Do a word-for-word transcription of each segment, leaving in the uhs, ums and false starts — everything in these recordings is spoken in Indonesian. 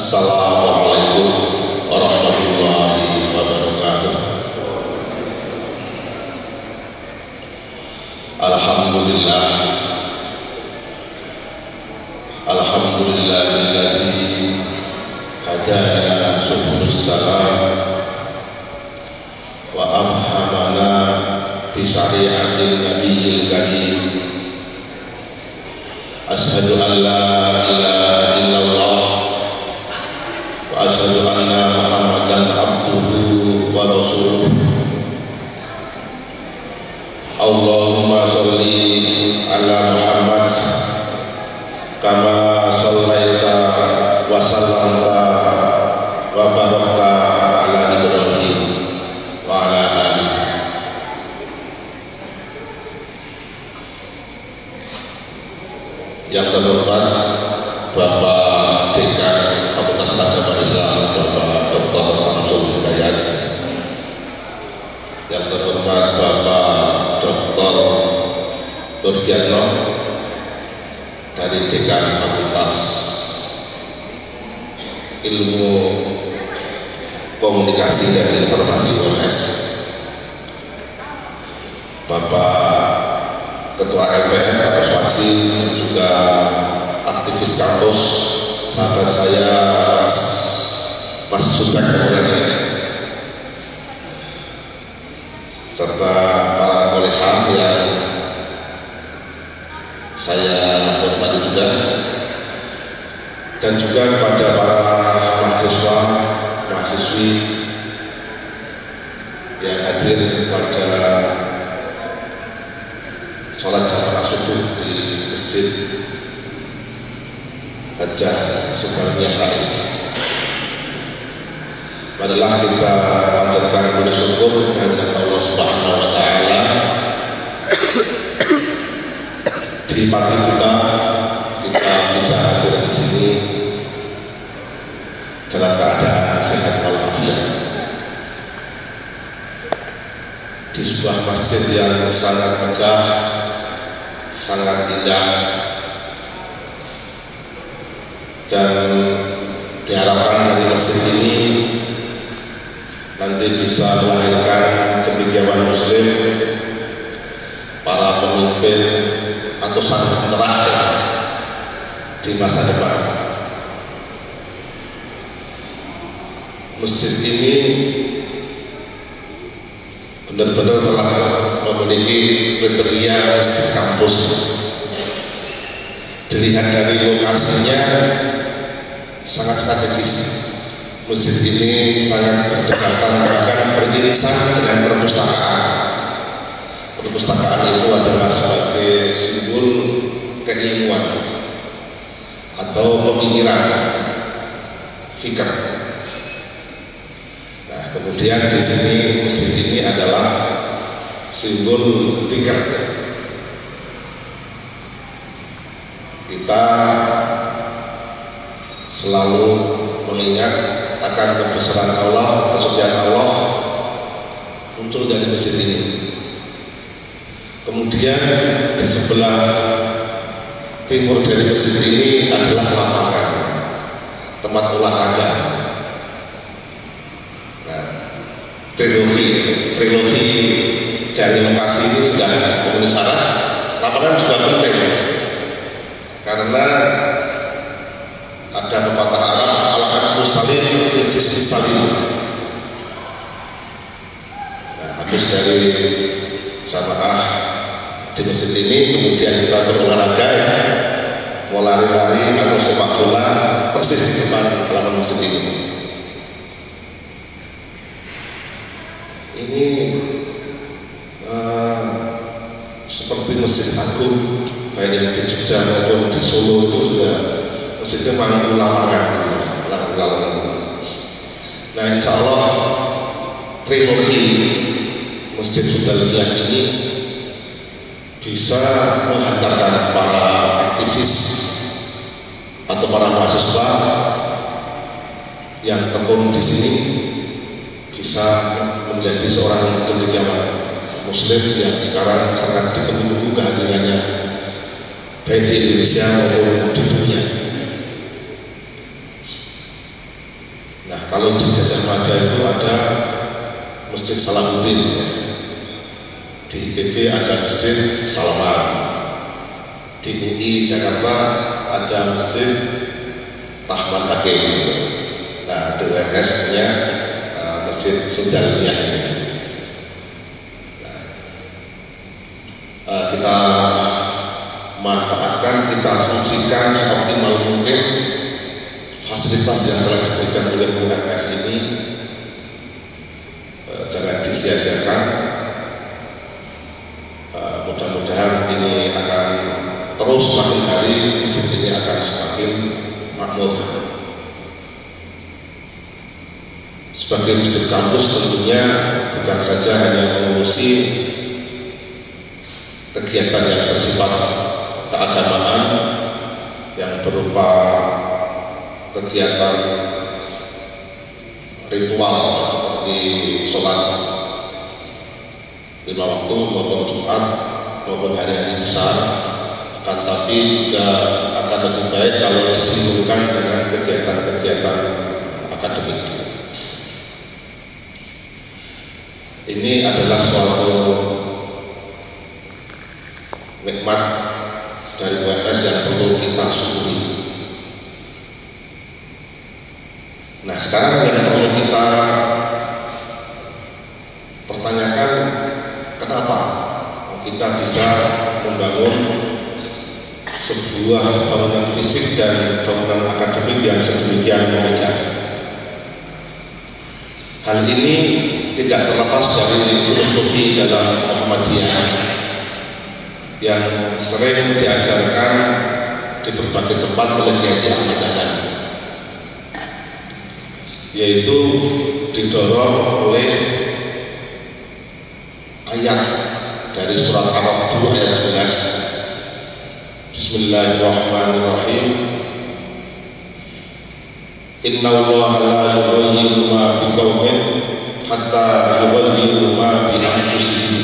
Assalamualaikum warahmatullahi wabarakatuh. Alhamdulillah, alhamdulillahilladzi hadana subulus salam wa afhamana bi syari'atin nabiyil karim. Ashhadu an la ilaha illallah wa ashhadu anna Muhammadan abduhu wa rasuluh. Allahumma sholli ala Muhammad kama shallaita wa sallamta wa barakta ala Ibrahim wa ala alihi. Yang terhormat Bapak Dekan Fakultas Agama Islam Bapak Doktor Samsul Hidayat, yang terhormat Bapak Doktor Nurgiatno dari Dekan Fakultas Ilmu Komunikasi dan Informasi U N S, Bapak Ketua L P M Bapak Swaksi, dan juga aktivis kampus sahabat saya Mas Mas Sutek kemudian ini, serta para kolega yang saya hormati juga, dan juga kepada para mahasiswa mahasiswi yang hadir pada sholat jamaah subuh di Masjid Hajjah Sultan Rais. Marilah kita panjatkan puji syukur kehadirat Allah Subhanahu wa taala. Di pagi kita kita bisa hadir di sini dalam keadaan sehat walafiat di sebuah masjid yang sangat megah, sangat indah, dan diharapkan dari masjid ini nanti bisa melahirkan cendekiawan muslim, para pemimpin atau sang pencerah di masa depan. Masjid ini benar-benar telah memiliki kriteria masjid kampus. Dilihat dari lokasinya sangat strategis. Masjid ini sangat berdekatan, bahkan beririsan dengan perpustakaan. Perpustakaan itu adalah sebagai simbol keilmuan atau pemikiran, fikir. Nah, kemudian di sini masjid ini adalah simbol fikir. Kita selalu mengingat akan kebesaran Allah, kesucian Allah muncul dari masjid ini. Kemudian di sebelah timur dari masjid ini adalah lapangan, tempat olahraga. Nah, trilogi trilogi dari lokasi ini sudah memenuhi syarat. Lapangan juga penting karena ada pepatah Arab, al-aqdu salim fil jismi salim. Nah, habis dari jamaah di masjid ini kemudian kita berolahraga, ya, mau lari-lari atau sepak bola persis di depan halaman masjid ini. Ini uh, seperti Masjid Agung baik yang di Jogja maupun di Solo itu juga masjidnya mampu lapangan, lapangan. Nah, insya Allah trilogi Masjid Hudaliyah ini bisa menghantarkan para aktivis atau para mahasiswa yang tekun di sini bisa menjadi seorang cendekiawan muslim yang sekarang sangat ditunggu-tunggu kehadirannya baik di Indonesia maupun di dunia. kalau di Gajah Mada itu ada Masjid Salahuddin, di I T B ada Masjid Salman, di U I Jakarta ada Masjid Rahman Hakim. Nah, di U M S punya uh, Masjid Sundalmiah ini. Nah, uh, kita manfaatkan, kita fungsikan seoptimal mungkin fasilitas yang telah diberikan oleh U M S ini. Uh, jangan disia-siakan. Uh, mudah-mudahan ini akan terus makin hari masjid ini akan semakin makmur. Sebagai masjid kampus tentunya bukan saja hanya mengurusi kegiatan yang bersifat keagamaan yang berupa kegiatan ritual seperti sholat lima waktu maupun Jumat maupun hari-hari besar, akan tapi juga akan lebih baik kalau disambungkan dengan kegiatan-kegiatan akademik. Ini adalah suatu nikmat dari U M S yang perlu kita syukuri. Nah, sekarang yang perlu kita pertanyakan, kenapa kita bisa membangun sebuah bangunan fisik dan bangunan akademik yang sedemikian megah. Hal ini tidak terlepas dari filosofi dalam Muhammadiyah yang sering diajarkan di berbagai tempat oleh Kiai Haji Ahmad Dahlan, yaitu didorong oleh ayat dari surat Ar-Ra'd ayat sebelas. Bismillahirrahmanirrahim. Inna Allaha la yughayyiru ma biqaumin hatta yughayyiru ma bi anfusihim.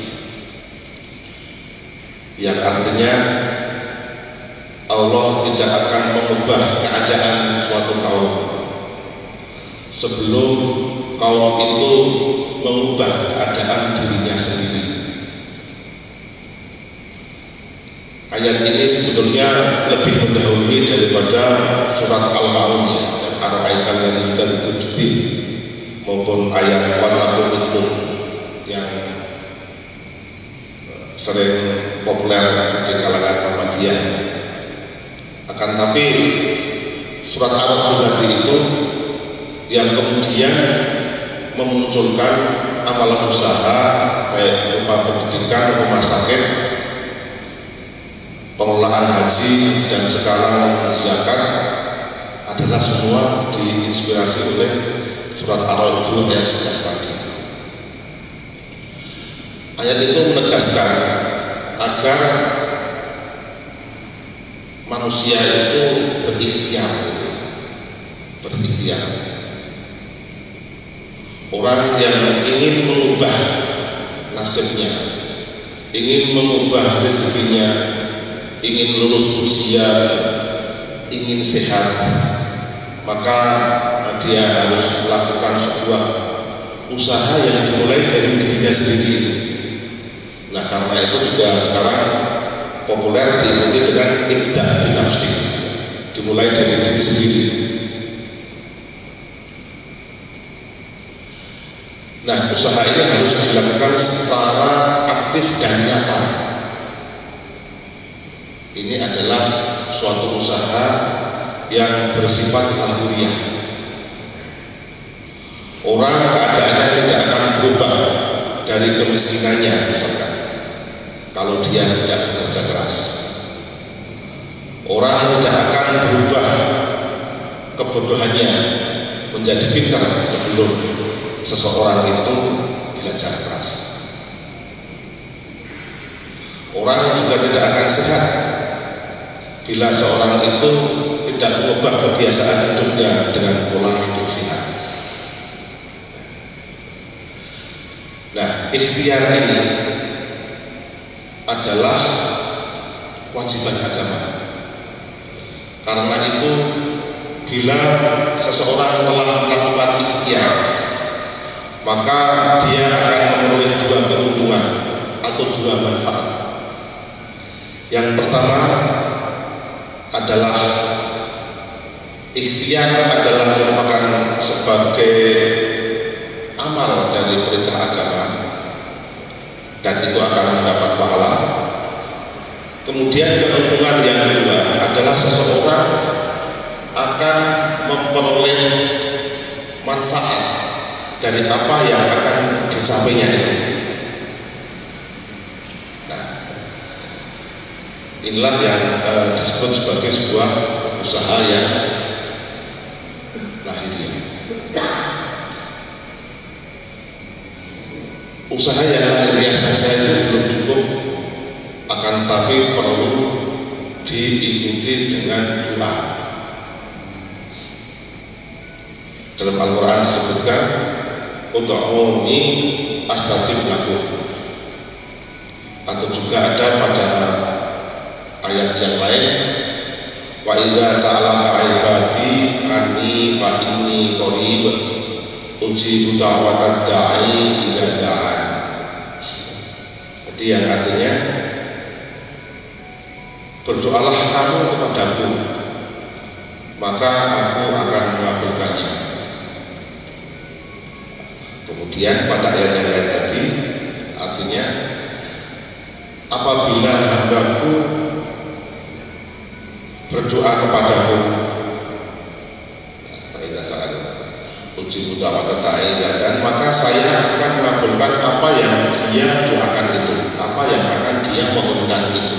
Yang artinya Allah tidak akan mengubah keadaan suatu kaum sebelum kaum itu mengubah keadaan dirinya sendiri. Ayat ini sebetulnya lebih mendahului daripada surat Al-Ma'un dan Ar-Ra'aital ladzi yukadzibu biddin maupun ayat Wattaqu minkum yang sering populer di kalangan Muhammadiyah. Akan tapi surat Ar-Ra'd tadi itu yang kemudian memunculkan amalan usaha baik berupa pendidikan, rumah sakit, pengelolaan haji, dan sekarang zakat adalah semua diinspirasi oleh surat Ar-Ra'd ayat sebelas tadi. Ayat itu menegaskan agar manusia itu berikhtiar, berikhtiar. Orang yang ingin mengubah nasibnya, ingin mengubah rezekinya, ingin lulus usia, ingin sehat, maka dia harus melakukan sebuah usaha yang dimulai dari dirinya sendiri itu. Nah, karena itu juga sekarang populer diikuti dengan ibda' binafsi, dimulai dari diri sendiri. Nah, usaha ini harus dilakukan secara aktif dan nyata. Ini adalah suatu usaha yang bersifat lahiriah. Orang keadaannya tidak akan berubah dari kemiskinannya misalkan kalau dia tidak bekerja keras. Orang tidak akan berubah kebodohannya menjadi pintar sebelum seseorang itu belajar keras. Orang juga tidak akan sehat bila seorang itu tidak mengubah kebiasaan hidupnya dengan pola hidup sehat. Nah, ikhtiar ini adalah kewajiban agama. Karena itu bila seseorang telah melakukan ikhtiar, maka dia akan memperoleh dua keuntungan atau dua manfaat. Yang pertama adalah ikhtiar adalah merupakan sebagai amal dari perintah agama dan itu akan mendapat pahala. Kemudian keuntungan yang kedua adalah seseorang akan memperoleh manfaat dari apa yang akan dicapainya itu. Nah, inilah yang eh, disebut sebagai sebuah usaha yang lahiriah. Usaha yang lahiriah saja itu belum cukup, akan tapi perlu diikuti dengan doa. Dalam Al-Quran disebutkan ud'uni astajib lakum, atau juga ada pada ayat yang lain wa idza sa'alaka 'ibadi anni fa inni qarib ujibu da'watad da'i idza da'an. Jadi yang artinya berdoalah kamu kepadaku maka aku akan mengabulkannya. Kemudian pada ayat yang lain tadi artinya apabila hambaku berdoa kepadaku, dan maka saya akan mengabulkan apa yang dia doakan itu, apa yang akan dia mohonkan itu.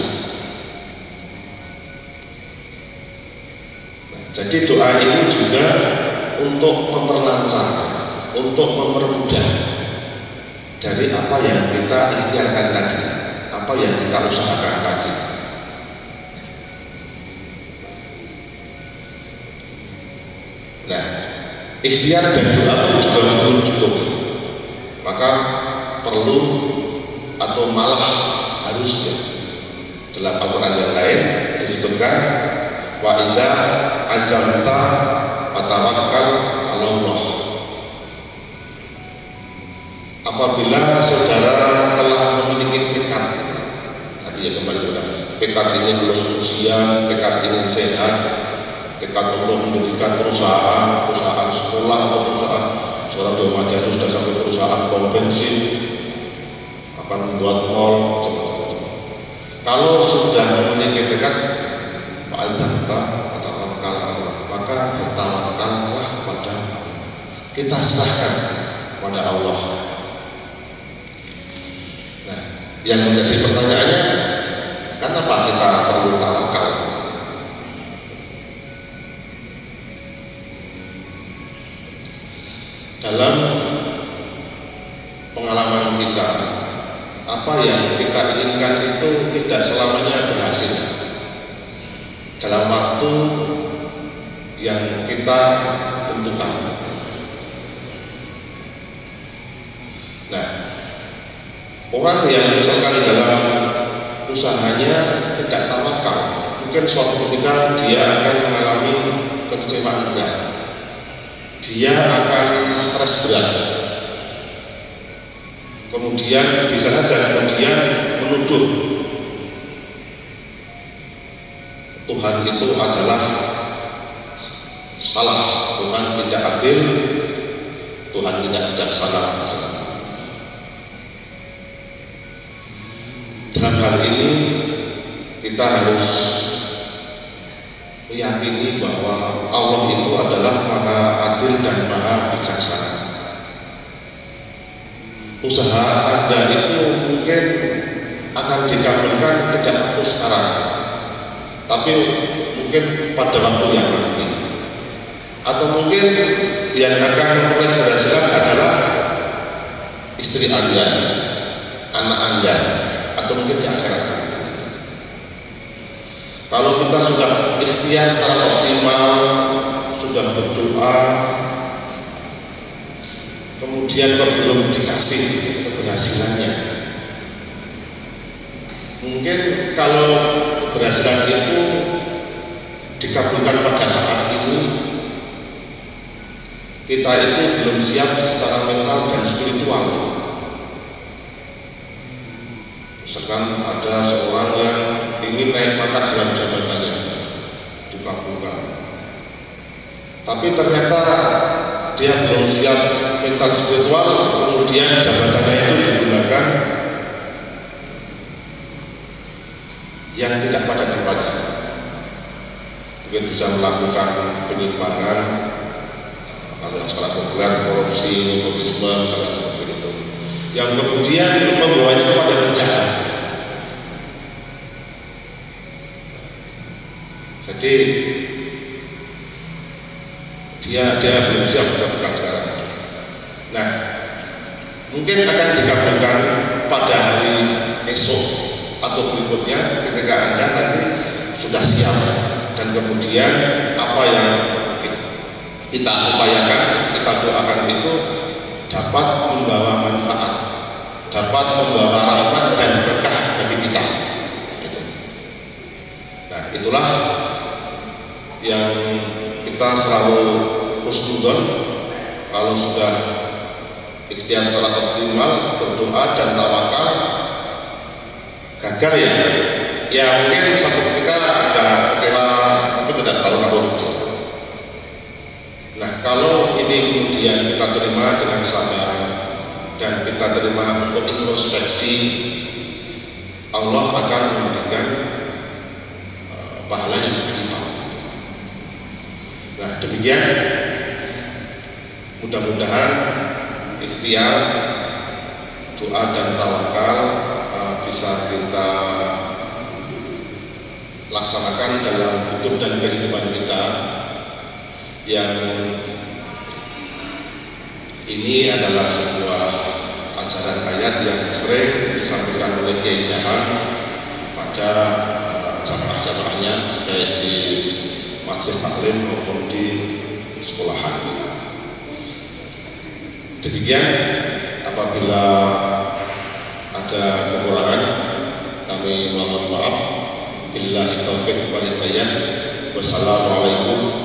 Nah, jadi doa ini juga untuk memperlancar, untuk mempermudah dari apa yang kita ikhtiarkan tadi, apa yang kita usahakan tadi. Nah, ikhtiar dan doa pun juga belum cukup, maka perlu atau malah harusnya dalam Al-Quran yang lain disebutkan wa idza azamta fatawakkal 'ala Allah. Apabila saudara telah memiliki tekad, tadi ya kembali ulang, tekad ingin lulus ujian, tekad ingin sehat, tekad untuk mendirikan perusahaan, perusahaan sekolah atau perusahaan seorang remaja itu sudah sampai perusahaan pom bensin, akan membuat mall, macam-macam. Kalau sudah memiliki tekad, fa'adzamta fatawakal 'ala Allah, maka bertawakallah pada Allah. Kita serahkan pada Allah. Nah, yang menjadi pertanyaannya, kenapa kita perlu tawakal? Dalam pengalaman kita, apa yang kita inginkan itu tidak selamanya berhasil dalam waktu yang kita tentukan. Nah, orang yang misalkan dalam usahanya tidak tawakal, mungkin suatu ketika dia akan mengalami kekecewaan berat, dia akan stres berat, kemudian bisa saja kemudian menuduh Tuhan itu adalah salah, Tuhan tidak adil, Tuhan tidak bijaksana. Dalam hal ini kita harus meyakini bahwa Allah itu adalah maha adil dan maha bijaksana. Usaha Anda itu mungkin akan dikabulkan tidak waktu sekarang, tapi mungkin pada waktu yang nanti, atau mungkin yang akan memperoleh keberhasilan adalah istri Anda, anak Anda, atau mungkin di akhirat nanti. Kalau kita sudah ikhtiar secara optimal, sudah berdoa, kemudian kok belum dikasih keberhasilannya, mungkin kalau keberhasilan itu dikabulkan pada saat ini, kita itu belum siap secara mental dan spiritual. Misalkan ada seorang yang ingin naik pangkat dalam jabatannya, dikabulkan, tapi ternyata dia belum siap mental spiritual, kemudian jabatannya itu digunakan yang tidak pada tempatnya, mungkin bisa melakukan penyimpangan, kalau yang sekarang populer korupsi, nepotisme, misalnya seperti itu, yang kemudian membawanya kepada penjara. Jadi dia dia belum siap mendapatkan sekarang. Nah, mungkin akan dikabulkan pada hari esok atau berikutnya ketika Anda nanti sudah siap, dan kemudian apa yang kita upayakan, kita doakan itu dapat membawa manfaat, dapat membawa rahmat dan berkah bagi kita. Itu. Nah, itulah yang kita selalu husnudzon. Kalau sudah ikhtiar secara optimal, berdoa dan tawakal, gagal ya, ya mungkin suatu ketika agak kecewa, tapi tidak terlalu kabur. Nah, kalau ini kemudian kita terima dengan sabar dan kita terima untuk introspeksi, Allah akan memberikan uh, pahala yang berlimpah. Nah, demikian, mudah-mudahan ikhtiar, doa dan tawakal uh, bisa kita laksanakan dalam hidup dan kehidupan kita. Yang ini adalah sebuah ajaran ayat yang sering disampaikan oleh Kiai Jahan pada uh, jamaah-jamaahnya, baik di majelis taklim maupun di sekolahan. Demikian, apabila ada kekurangan kami mohon maaf. Billahi taufiq wal hidayah. Wassalamualaikum